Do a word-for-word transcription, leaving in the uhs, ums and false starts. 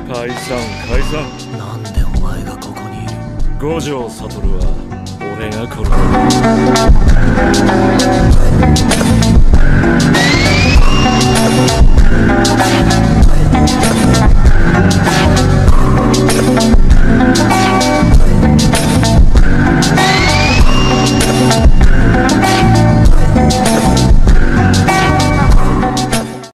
解散解散。 なんでお前がここにいる？ 五条悟は俺が殺す。